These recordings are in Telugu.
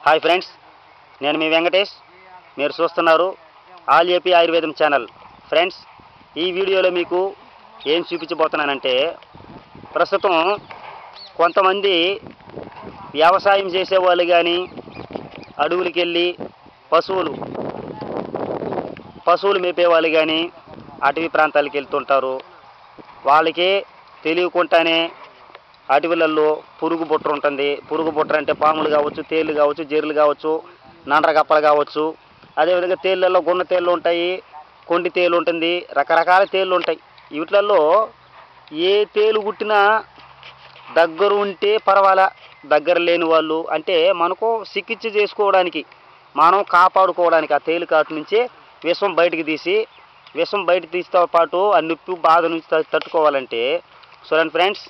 హాయ్ ఫ్రెండ్స్, నేను మీ వెంకటేష్. మీరు చూస్తున్నారు all AP Ayurvedam channel. Friends, ఈ వీడియోలో మీకు ఏం చూపించబోతున్నానంటే, ప్రస్తుతం కొంతమంది వ్యవసాయం చేసేవాళ్ళు కానీ అడవులకి వెళ్ళి పశువులు మేపేవాళ్ళు కానీ అటవీ ప్రాంతాలకు వెళ్తుంటారు. వాళ్ళకి తెలియకుండానే అడవులలో పురుగు బుట్ర ఉంటుంది. పురుగు బుట్ర అంటే పాములు కావచ్చు, తేళ్ళు కావచ్చు, జెర్రులు కావచ్చు, నండ్రగప్పలు కావచ్చు. అదేవిధంగా తేళ్ళల్లో గున్న తేళ్ళు ఉంటాయి, కొండి తేలు ఉంటుంది, రకరకాల తేళ్ళు ఉంటాయి. వీటిలలో ఏ తేలు కుట్టినా దగ్గర ఉంటే పర్వాలా, దగ్గర లేని వాళ్ళు అంటే మనకు చికిత్స చేసుకోవడానికి, మనం కాపాడుకోవడానికి ఆ తేలు కాటు నుంచే విషం బయటికి తీసితో పాటు ఆ నొప్పి బాధ నుంచి తట్టుకోవాలంటే చూడండి ఫ్రెండ్స్,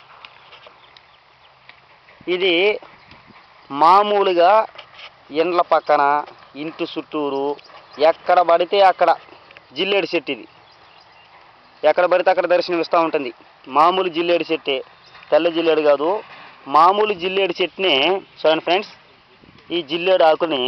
ఇది మామూలుగా ఇండ్ల పక్కన, ఇంటి చుట్టూరు ఎక్కడ పడితే అక్కడ జిల్లేడు చెట్టు. ఇది ఎక్కడ పడితే అక్కడ దర్శనం ఇస్తూ ఉంటుంది. మామూలు జిల్లేడు చెట్టే, తెల్ల జిల్లేడు కాదు, మామూలు జిల్లేడు చెట్టునే. చూడండి ఫ్రెండ్స్, ఈ జిల్లేడు ఆకుని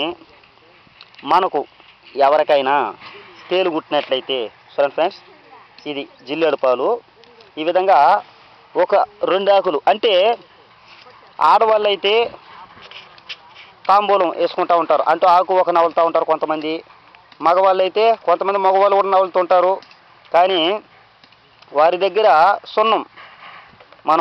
మనకు ఎవరికైనా తేలు కుట్టినట్లయితే, చూడండి ఫ్రెండ్స్, ఇది జిల్లేడు పాలు. ఈ విధంగా ఒక 2 ఆకులు, అంటే ఆడవాళ్ళు అయితే తాంబూలం వేసుకుంటూ ఉంటారు, అంటూ ఆకు ఒక నవలుతూ ఉంటారు కొంతమంది. మగవాళ్ళు అయితే కొంతమంది మగవాళ్ళు కూడా నవలుతుంటారు. కానీ వారి దగ్గర సున్నం, మనం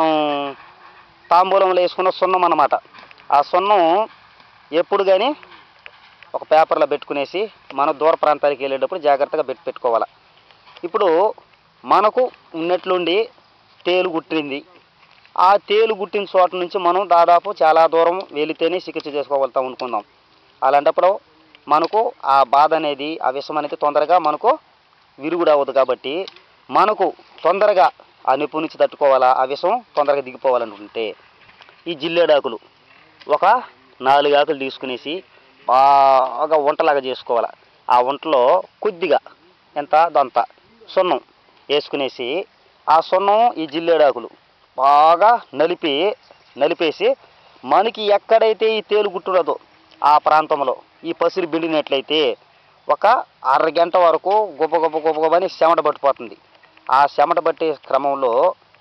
తాంబూలంలో వేసుకున్న సున్నం అన్నమాట. ఆ సున్నం ఎప్పుడు కానీ ఒక పేపర్లో పెట్టుకునేసి మన దూర ప్రాంతానికి వెళ్ళేటప్పుడు జాగ్రత్తగా పెట్టుకోవాలి. ఇప్పుడు మనకు ఉన్నట్లుండి తేలు కుట్టింది. ఆ తేలు గుట్టిన చోట నుంచి మనం దాదాపు చాలా దూరం వెళితేనే చికిత్స చేసుకోగలుగుతాం అనుకుందాం. అలాంటప్పుడు మనకు ఆ బాధ అనేది, ఆ విషం అనేది తొందరగా మనకు విరుగుడు అవ్వదు. కాబట్టి మనకు తొందరగా ఆ నొప్పి నుంచి తట్టుకోవాలా, ఆ విషం తొందరగా దిగిపోవాలనుకుంటే ఈ జిల్లేడాకులు ఒక 4 ఆకులు తీసుకునేసి బాగా వంటలాగా చేసుకోవాలి. ఆ వంటలో కొద్దిగా దంత సున్నం వేసుకునేసి, ఆ సున్నం ఈ జిల్లేడాకులు బాగా నలిపేసి మనకి ఎక్కడైతే ఈ తేలు గుట్టున్నదో ఆ ప్రాంతంలో ఈ పసిరి పిండినట్లయితే ఒక అరగంట వరకు గుబని చెమట పట్టిపోతుంది. ఆ చెమట పట్టే క్రమంలో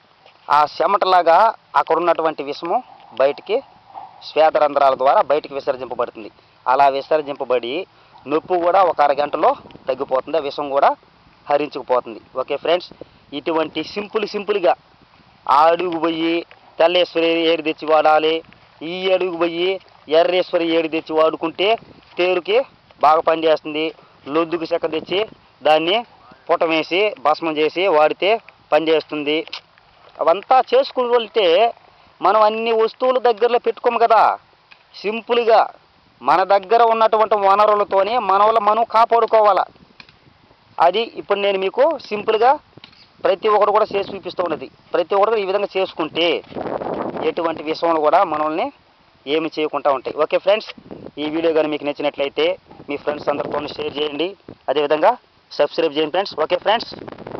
ఆ చెమటలాగా అక్కడ ఉన్నటువంటి విషము బయటికి శ్వేతరంధ్రాల ద్వారా బయటికి విసర్జింపబడుతుంది. అలా విసర్జింపబడి నొప్పి కూడా ఒక అరగంటలో తగ్గిపోతుంది, ఆ విషం కూడా హరించుకుపోతుంది. ఓకే ఫ్రెండ్స్, ఇటువంటి సింపుల్గా ఆ అడుగు పోయి తెల్లేశ్వరి ఏడు తెచ్చి వాడాలి, ఈ అడుగు పోయి ఎర్రేశ్వరి ఏడు తెచ్చి వాడుకుంటే తేరుకి బాగా పనిచేస్తుంది. లొద్దుకు చెక్క తెచ్చి దాన్ని పుటమేసి భస్మం చేసి వాడితే పనిచేస్తుంది. అవంతా చేసుకుని వెళ్తే మనం అన్ని వస్తువులు దగ్గరలో పెట్టుకోము కదా. సింపుల్గా మన దగ్గర ఉన్నటువంటి వనరులతోనే మనం కాపాడుకోవాలి. అది ఇప్పుడు నేను మీకు సింపుల్గా ప్రతి ఒక్కరు కూడా చేసి చూపిస్తూ ఉన్నది. ప్రతి ఒక్కరు ఈ విధంగా చేసుకుంటే ఎటువంటి విషయంలో కూడా మనల్ని ఏమి చేయకుండా ఉంటాయి. ఓకే ఫ్రెండ్స్, ఈ వీడియో కానీ మీకు నచ్చినట్లయితే మీ ఫ్రెండ్స్ అందరితో షేర్ చేయండి, అదేవిధంగా సబ్స్క్రైబ్ చేయండి ఫ్రెండ్స్. Okay friends.